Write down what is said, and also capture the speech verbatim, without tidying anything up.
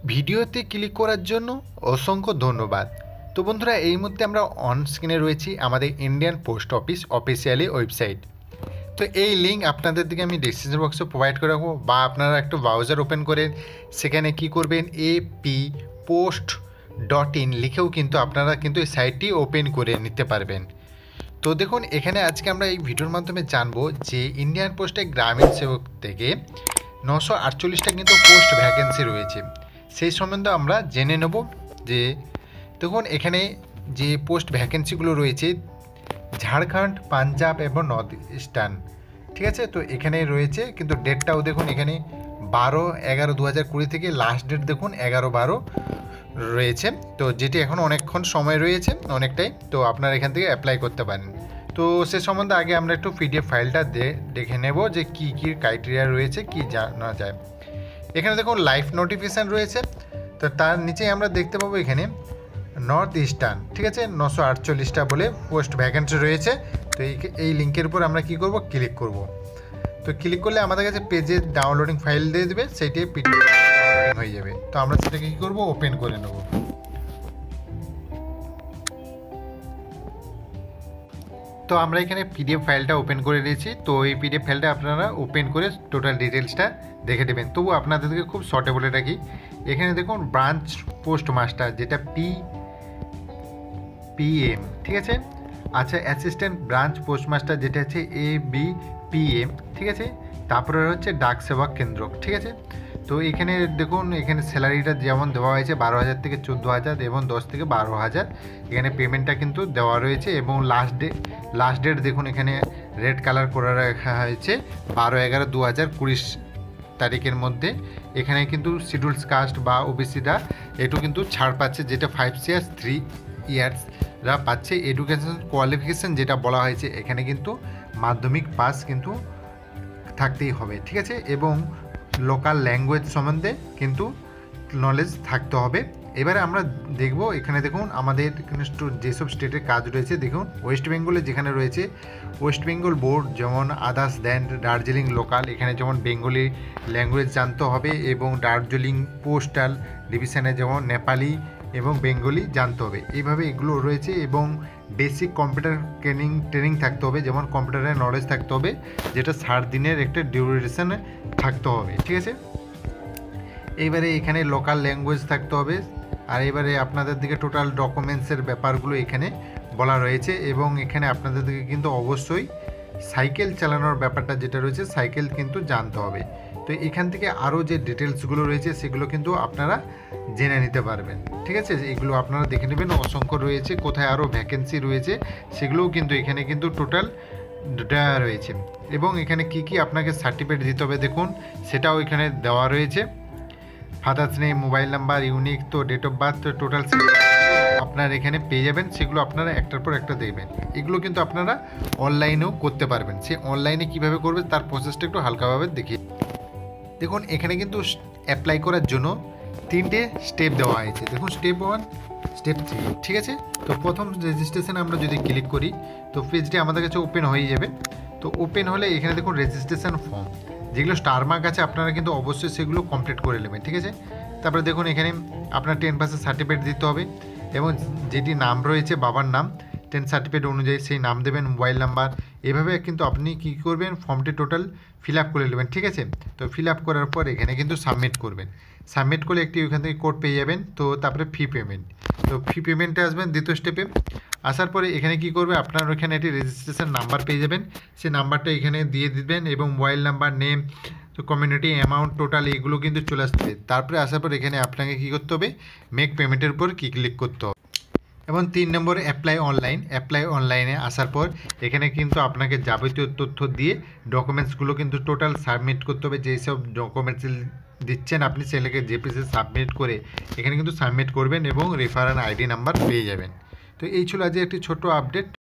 ভিডিওতে ক্লিক করার জন্য অসংখ্য ধন্যবাদ। তো বন্ধুরা, এই মুহূর্তে আমরা অন স্ক্রিনে রয়েছি আমাদের Indian post office officially website. তো এই লিঙ্ক আপনাদের দিকে আমি ডিসক্রিপশন বক্সে প্রোভাইড করে রাখবো, বা আপনারা একটু ব্রাউজার ওপেন করে সেখানে কি করবেন, এপি পোস্ট ডট ইন লিখেও কিন্তু আপনারা কিন্তু এই সাইটটি ওপেন করে নিতে পারবেন। তো দেখুন, এখানে আজকে আমরা এই ভিডিওর মাধ্যমে জানবো যে ইন্ডিয়ান পোস্টে গ্রামীণ সেবক থেকে নশো আটচল্লিশটা কিন্তু পোস্ট ভ্যাকেন্সি রয়েছে, সেই সম্বন্ধে আমরা জেনে নেব। যে দেখুন, এখানে যে পোস্ট ভ্যাকেন্সিগুলো রয়েছে ঝাড়খণ্ড, পাঞ্জাব এবং নর্থ ইস্টার্ন, ঠিক আছে। তো এখানে রয়েছে কিন্তু ডেটটাও দেখুন, এখানে বারো এগারো দু হাজার কুড়ি থেকে লাস্ট ডেট দেখুন এগারো বারো রয়েছে। তো যেটি এখন অনেকক্ষণ সময় রয়েছে, অনেকটাই। তো আপনারা এখান থেকে অ্যাপ্লাই করতে পারেন। তো সে সম্বন্ধে আগে আমরা একটু পিডিএফ ফাইলটা দেখে নেব যে কী কী ক্রাইটেরিয়া রয়েছে, কি জানা যায়। এখানে দেখুন লাইভ নোটিফিকেশান রয়েছে। তো তার নিচেই আমরা দেখতে পাবো এখানে নর্থ ইস্টার্ন, ঠিক আছে, নশো আটচল্লিশটা বলে পোস্ট ভ্যাকেন্সি রয়েছে। তো এই এই লিঙ্কের উপর আমরা কি করব, ক্লিক করব। তো ক্লিক করলে আমাদের কাছে পেজে ডাউনলোডিং ফাইল দিয়ে দেবে, সেইটি পিডিএফ হয়ে যাবে। তো আমরা সেটাকে কী করবো, ওপেন করে নেব। তো আমরা এখানে পিডিএফ ফাইলটা ওপেন করে দিয়েছি। তো এই পিডিএফ ফাইলটা আপনারা ওপেন করে টোটাল ডিটেলসটা দেখে দেবেন। তবু আপনাদেরকে খুব শর্টে বলে রাখি, এখানে দেখুন ব্রাঞ্চ পোস্ট মাস্টার, যেটা পি পিএম, ঠিক আছে। আচ্ছা, অ্যাসিস্ট্যান্ট ব্রাঞ্চ পোস্ট মাস্টার, যেটা হচ্ছে এ বি পিএম, ঠিক আছে। তারপরে হচ্ছে ডাক সেবক কেন্দ্র, ঠিক আছে। তো এখানে দেখুন, এখানে স্যালারিটা যেমন দেওয়া হয়েছে বারো হাজার থেকে চোদ্দো হাজার এবং দশ থেকে বারো হাজার এখানে পেমেন্টটা কিন্তু দেওয়া রয়েছে। এবং লাস্ট ডে লাস্ট ডেট দেখুন, এখানে রেড কালার করে রাখা হয়েছে বারো এগারো দু হাজার কুড়ি তারিখের মধ্যে। এখানে কিন্তু শিডিউলস কাস্ট বা ওবিসিরা একটু কিন্তু ছাড় পাচ্ছে, যেটা ফাইভ ইয়ার্স থ্রি ইয়ার্সরা পাচ্ছে। এডুকেশন কোয়ালিফিকেশান যেটা বলা হয়েছে, এখানে কিন্তু মাধ্যমিক পাস কিন্তু থাকতেই হবে, ঠিক আছে। এবং লোকাল ল্যাঙ্গুয়েজ সম্বন্ধে কিন্তু নলেজ থাকতে হবে। এবারে আমরা দেখব, এখানে দেখুন আমাদের যেসব স্টেটের কাজ রয়েছে, দেখুন ওয়েস্ট বেঙ্গলে যেখানে রয়েছে ওয়েস্ট বেঙ্গল বোর্ড, যেমন আদার্স দেন দার্জিলিং লোকাল, এখানে যেমন বেঙ্গলি ল্যাঙ্গুয়েজ জানতে হবে। এবং দার্জিলিং পোস্টাল ডিভিশনে যেমন নেপালি এবং বেঙ্গলি জানতে হবে, এইভাবে এগুলো রয়েছে। এবং বেসিক কম্পিউটার ট্রেনিং ট্রেনিং থাকতে হবে, যেমন কম্পিউটারের নলেজ থাকতে হবে, যেটা ষাট দিনের একটা ডিউরেশনে থাকতে হবে, ঠিক আছে। এইবারে এখানে লোকাল ল্যাঙ্গুয়েজ থাকতে হবে। আর এবারে আপনাদের দিকে টোটাল ডকুমেন্টসের ব্যাপারগুলো এখানে বলা রয়েছে। এবং এখানে আপনাদের দিকে কিন্তু অবশ্যই সাইকেল চালানোর ব্যাপারটা যেটা রয়েছে, সাইকেল কিন্তু জানতে হবে। তো এখান থেকে আরও যে ডিটেলসগুলো রয়েছে সেগুলো কিন্তু আপনারা জেনে নিতে পারবেন, ঠিক আছে। এগুলো আপনারা দেখে নেবেন, অসংখ্য রয়েছে, কোথায় আরও ভ্যাকেন্সি রয়েছে সেগুলোও কিন্তু এখানে কিন্তু টোটাল দেওয়া রয়েছে। এবং এখানে কি কি আপনাকে সার্টিফিকেট দিতে হবে দেখুন, সেটাও এখানে দেওয়া রয়েছে। Father's name, mobile number, unique, তো ডেট অফ বার্থ, টোটাল আপনারা এখানে পেয়ে যাবেন। সেগুলো আপনারা একটার পর একটা দেখবেন। এগুলো কিন্তু আপনারা অনলাইনেও করতে পারবেন। সে অনলাইনে কীভাবে করবে তার প্রসেসটা একটু হালকাভাবে দেখি। দেখুন, এখানে কিন্তু অ্যাপ্লাই করার জন্য তিনটে স্টেপ দেওয়া হয়েছে। দেখুন, স্টেপ ওয়ান, স্টেপ থ্রি, ঠিক আছে। তো প্রথম রেজিস্ট্রেশনে আমরা যদি ক্লিক করি, তো পেজটি আমাদের কাছে ওপেন হয়ে যাবে। তো ওপেন হলে এখানে দেখুন রেজিস্ট্রেশন ফর্ম, যেগুলো স্টার মার্ক আছে আপনারা কিন্তু অবশ্যই সেগুলো কমপ্লিট করে নেবেন, ঠিক আছে। তারপরে দেখুন এখানে আপনার টেন পার্সেন্ট সার্টিফিকেট দিতে হবে, এবং যেটি নাম রয়েছে বাবার নাম, টেন সার্টিফিকেট অনুযায়ী সেই নাম দেবেন, মোবাইল নাম্বার। এভাবে কিন্তু আপনি কী করবেন, ফর্মটি টোটাল ফিল আপ করে নেবেন, ঠিক আছে। তো ফিল আপ করার পর এখানে কিন্তু সাবমিট করবেন। সাবমিট করলে একটি ওইখান থেকে কোড পেয়ে যাবেন। তো তারপরে ফি পেমেন্ট, তো ফি পেমেন্টে আসবেন দ্বিতীয় স্টেপে। আসার পরে এখানে কি করবে, আপনার ওখানে একটি রেজিস্ট্রেশন নাম্বার পেয়ে যাবেন, সেই নাম্বারটা এখানে দিয়ে দিবেন। এবং মোবাইল নাম্বার, নেম, তো কমিউনিটি, অ্যামাউন্ট, টোটাল এগুলো কিন্তু চলে আসবে। তারপরে আসার পর এখানে আপনাকে কী করতে হবে, মেক পেমেন্টের উপর কি ক্লিক করতে হবে। এবং তিন নম্বরে অ্যাপ্লাই অনলাইন। অ্যাপ্লাই অনলাইনে আসার পর এখানে কিন্তু আপনাকে যাবতীয় তথ্য দিয়ে ডকুমেন্টসগুলো কিন্তু টোটাল সাবমিট করতে হবে। যেই সব ডকুমেন্টস দিচ্ছেন আপনি সেগুলোকে জেপিসি সাবমিট করে এখানে কিন্তু সাবমিট করবেন, এবং রেফারেন্স আইডি নাম্বার পেয়ে যাবেন। তো এই ছিল আজ একটি ছোট আপডেট।